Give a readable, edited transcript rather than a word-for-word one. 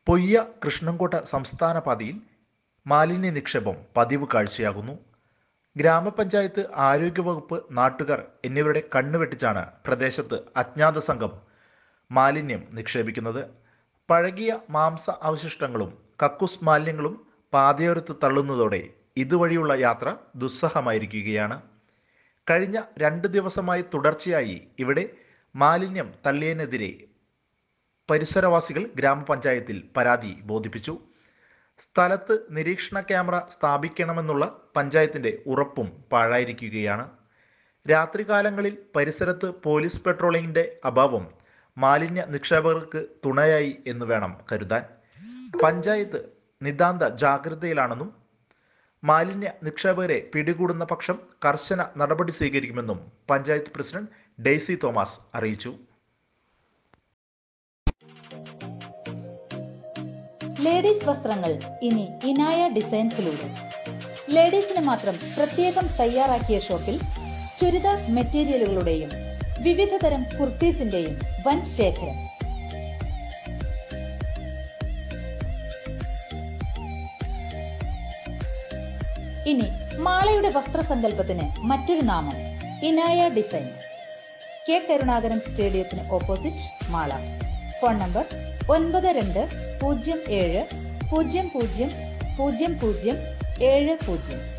പൊയ്യ കൃഷ്ണൻകോട്ട സംസ്ഥാന പാതയിൽ മാലിന്യ നിക്ഷേപം പതിവ് കാഴ്ചയാകുന്നു. ഗ്രാമപഞ്ചായത്ത്, ആരോഗ്യവകുപ്പ്, നാട്ടുകാർ എന്നിവരുടെ കണ്ണുവെട്ടിച്ചാണ് പ്രദേശത്ത് അജ്ഞാത സംഘം മാലിന്യം നിക്ഷേപിക്കുന്നത്. പഴകിയ മാംസ അവശിഷ്ടങ്ങളും കക്കൂസ് മാലിന്യങ്ങളും പാതയോരത്ത് തള്ളുന്നതോടെ ഇതുവഴിയുള്ള യാത്ര ദുസ്സഹമായിരിക്കുകയാണ്. കഴിഞ്ഞ 2 ദിവസമായി തുടർച്ചയായി ഇവിടെ മാലിന്യം തള്ളിയതിനെതിരെ പരിസരവാസികൾ ഗ്രാമപഞ്ചായത്തിൽ പരാതി ബോധിപ്പിച്ചു. സ്ഥലത്ത് നിരീക്ഷണ ക്യാമറ സ്ഥാപിക്കണമെന്നുള്ള പഞ്ചായത്തിൻ്റെ ഉറപ്പും പാഴായിരിക്കുകയാണ്. രാത്രികാലങ്ങളിൽ പരിസരത്ത് പോലീസ് പെട്രോളിങ്ങിൻ്റെ അഭാവം മാലിന്യ നിക്ഷേപകർക്ക് തുണയായി എന്ന് വേണം കരുതാൻ. പഞ്ചായത്ത് നിതാന്ത ജാഗ്രതയിലാണെന്നും മാലിന്യ നിക്ഷേപകരെ പിടികൂടുന്ന പക്ഷം കർശന നടപടി സ്വീകരിക്കുമെന്നും പഞ്ചായത്ത് പ്രസിഡന്റ് ഡെയ്സി തോമസ് അറിയിച്ചു. ലേഡീസ് വസ്ത്രങ്ങൾ ഇനി ഇനായ ഡിസൈൻസിലൂടെ. ലേഡീസിന് മാത്രം പ്രത്യേകം തയ്യാറാക്കിയ ഷോപ്പിൽ ചുരിദാർ മെറ്റീരിയലുകളുടെയും വിവിധ തരം കുർത്തീസിന്റെയും വൻ ശേഖരം. ഇനി മാളയുടെ വസ്ത്രസങ്കല്പത്തിന് മറ്റൊരു നാമം ഇനായ ഡിസൈൻസ്. കെ കരുണാകരൻ സ്റ്റേഡിയത്തിന് ഓപ്പോസിറ്റ്, മാള. Phone number 9207000070.